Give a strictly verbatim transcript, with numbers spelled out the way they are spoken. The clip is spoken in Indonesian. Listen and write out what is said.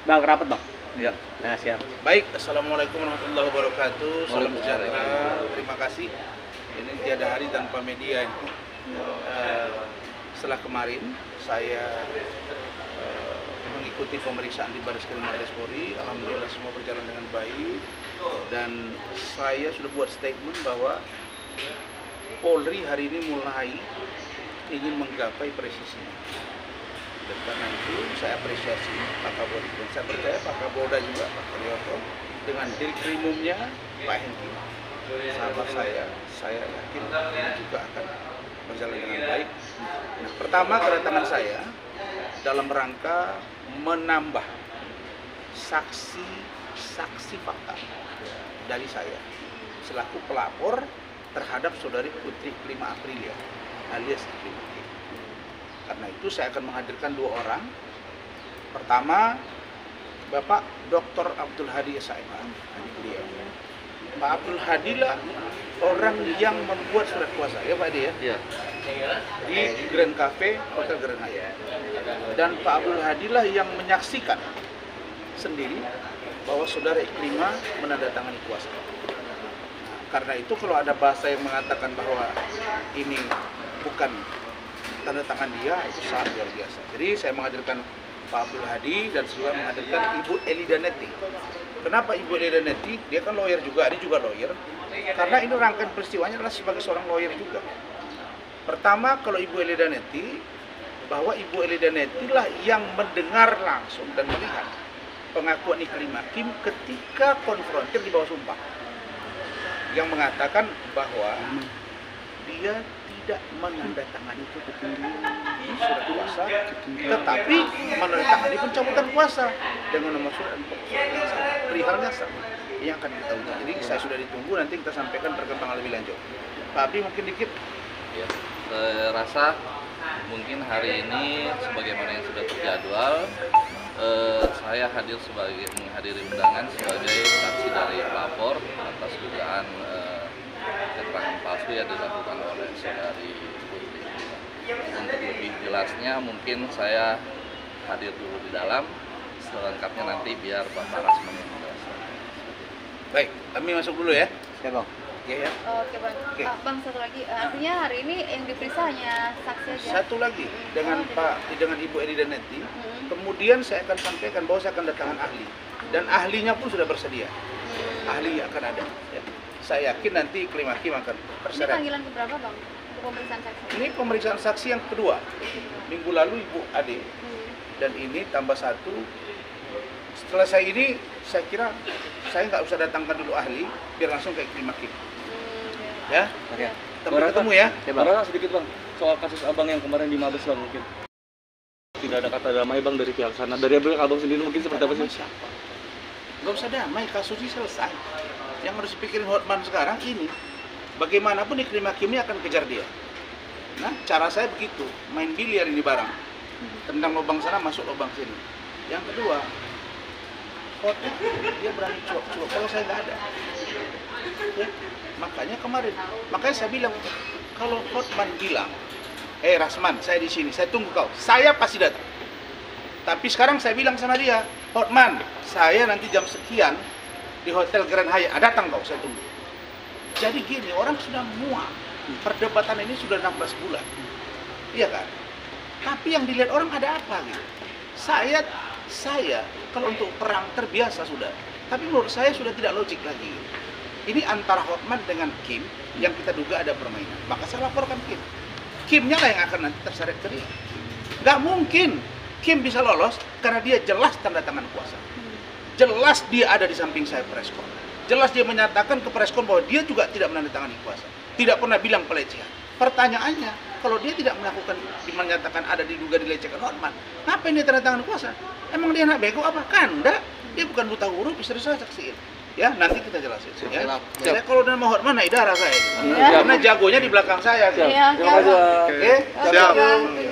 Bang, rapat bang. Ya. Nah, siap. Baik, assalamualaikum warahmatullahi wabarakatuh. Salam sejahtera. Terima kasih. Ini tiada hari tanpa media. Uh, setelah kemarin saya uh, mengikuti pemeriksaan di Baris Krim Mabes Polri, alhamdulillah semua berjalan dengan baik. Dan saya sudah buat statement bahwa Polri hari ini mulai ingin menggapai presisi. Dan karena itu saya apresiasi Pak Kapolri, dan saya percaya Pak Kapolda juga, Pak Karyoto, dengan Dirkrimumnya Pak Hengki, sahabat saya, saya yakin ini juga akan berjalan dengan baik. Nah, pertama kedatangan saya dalam rangka menambah saksi-saksi fakta dari saya selaku pelapor terhadap saudari Putri Klima Aprilia alias Klima. Karena itu saya akan menghadirkan dua orang. Pertama, Bapak Doktor Abdul Hadi S M A, beliau. Pak Abdul Hadi lah orang yang membuat surat kuasa, ya Pak Adi ya? Iya. Di Grand Cafe Hotel Grand Hyatt. Dan Pak Abdul Hadi lah yang menyaksikan sendiri bahwa saudara Klima menandatangani kuasa. Nah, karena itu kalau ada bahasa yang mengatakan bahwa ini bukan tanda tangan dia, itu sangat luar biasa. Jadi saya menghadirkan Pak Abdul Hadi dan juga menghadirkan Ibu Eli Danetti. Kenapa Ibu Eli Danetti? Dia kan lawyer juga, dia juga lawyer. Karena ini rangkaian peristiwanya adalah sebagai seorang lawyer juga. Pertama, kalau Ibu Eli Danetti, bahwa Ibu Eli Danetti lah yang mendengar langsung dan melihat pengakuan Iklim Hakim ketika konfrontir di bawah sumpah, yang mengatakan bahwa dia tidak menandatangani itu surat kuasa, tetapi menandatangani pencabutan kuasa dengan nomor surat dan perihalnya sama yang akan kita uji. Jadi saya sudah ditunggu, nanti kita sampaikan perkembangan lebih lanjut. Pak Abdi mungkin dikit. Ya, saya rasa mungkin hari ini sebagaimana yang sudah terjadwal, eh, saya hadir sebagai menghadiri undangan sebagai saksi dari pelapor atas dugaan eh, keterangan palsu yang dilakukan oleh saudari Putri. Untuk lebih jelasnya mungkin saya hadir dulu di dalam, selengkapnya nanti biar Bapak Rasman yang menjelaskan. Baik, kami masuk dulu ya. Ya bang. Oke ya. Oke bang. Oke. Ah, bang satu lagi, artinya hari ini yang diperiksa hanya saksi aja. Satu lagi dengan Oh, Pak dengan Ibu Eli Danetti. Hmm. Kemudian saya akan sampaikan bahwa saya akan datangkan ahli dan ahlinya pun sudah bersedia. Hmm. Ahli akan ada. Ya. Saya yakin nanti Iklim Hakim akan Ini berseret. panggilan keberapa bang untuk pemeriksaan saksi? Ini pemeriksaan saksi yang kedua. Minggu lalu Ibu Ade Hmm. dan ini tambah satu. Setelah saya ini, saya kira saya nggak usah datangkan dulu ahli, biar langsung ke Iklim Hakim. Hmm. Ya, Oke. sampai ketemu ya. Ya bang. Barang sedikit bang, soal kasus abang yang kemarin di Mabes bang mungkin. Tidak ada kata damai bang dari pihak sana. Dari abang sendiri mungkin seperti apa sih? Siapa? Nggak usah damai, kasusnya selesai. Yang harus dipikirin Hotman sekarang ini, bagaimanapun Iklim Hakim ini akan kejar dia. Nah, cara saya begitu, main biliar ini barang. Tendang lubang sana, masuk lubang sini. Yang kedua, Hotman, dia berani cuap-cuap, kalau saya nggak ada. Ya, makanya kemarin, makanya saya bilang, kalau Hotman bilang, eh Rasman, saya di sini, saya tunggu kau, saya pasti datang. Tapi sekarang saya bilang sama dia, Hotman, saya nanti jam sekian di Hotel Grand Hyatt, ah, datang kau, saya tunggu. Jadi gini, orang sudah muak, perdebatan ini sudah enam belas bulan, iya kan? Tapi yang dilihat orang ada apa gitu? Saya, saya kalau untuk perang terbiasa sudah, tapi menurut saya sudah tidak logik lagi. Ini antara Hotman dengan Kim yang kita duga ada permainan, maka saya laporkan Kim. Kimnya lah yang akan nanti terseret ke dia. Nggak mungkin Kim bisa lolos karena dia jelas tanda tangan kuasa. Jelas dia ada di samping saya preskon. Jelas dia menyatakan ke preskon bahwa dia juga tidak menandatangani kuasa. Tidak pernah bilang pelecehan. Pertanyaannya, kalau dia tidak melakukan, menyatakan ada diduga dilecehkan Hotman, ngapain dia tanda tangan kuasa? Emang dia anak bego apa? Kanda. Dia bukan buta huruf, bisa saya saksiin. Ya, nanti kita jelasin. Ya. Saya kalau nama Hotman naik darah saya. Ya. Karena jagonya di belakang saya. Iya, Terima kasih. Oke? Oke, bang.